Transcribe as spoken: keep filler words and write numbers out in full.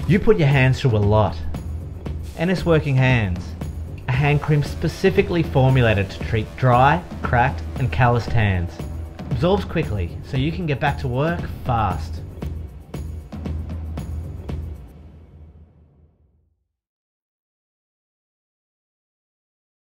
You put your hands through a lot. Ennis Working Hands, a hand cream specifically formulated to treat dry, cracked and calloused hands. Absorbs quickly so you can get back to work fast.